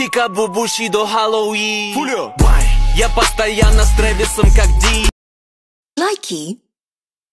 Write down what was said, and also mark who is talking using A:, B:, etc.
A: Пикабу, Бушидо, Хэллоуин.
B: Фулио.
A: Я постоянно с Трэвисом как Ди.
C: Likey.